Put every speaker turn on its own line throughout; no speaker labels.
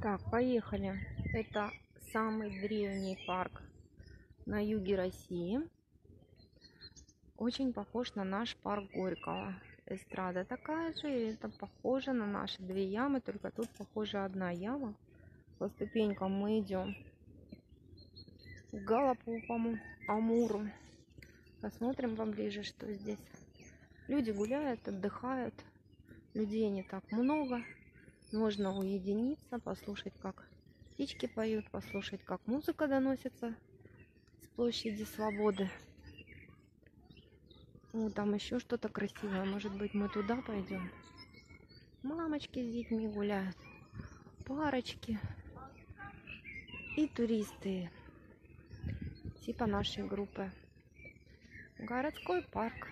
Так, поехали. Это самый древний парк на юге России. Очень похож на наш парк Горького. Эстрада такая же, и это похоже на наши две ямы, только тут похоже одна яма. По ступенькам мы идем к Голопопому Амуру. Посмотрим поближе, что здесь. Люди гуляют, отдыхают. Людей не так много. Можно уединиться, послушать, как птички поют, послушать, как музыка доносится с площади Свободы. О, там еще что-то красивое. Может быть, мы туда пойдем? Мамочки с детьми гуляют, парочки и туристы типа нашей группы. Городской парк.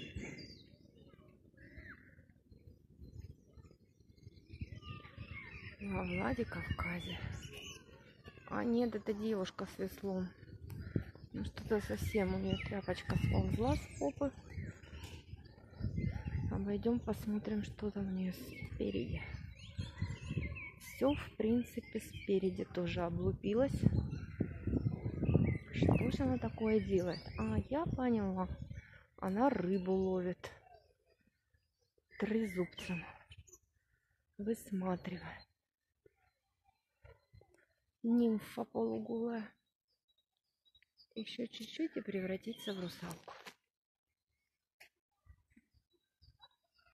Во Владикавказе. А нет, это девушка с веслом. Ну что-то совсем у нее тряпочка сползла с попы. Обойдем, посмотрим, что там у нее спереди. Все, в принципе, спереди тоже облупилось. Что же она такое делает? А, я поняла. Она рыбу ловит трезубцем. Высматривает. Нимфа полуголая. Еще чуть-чуть и превратится в русалку.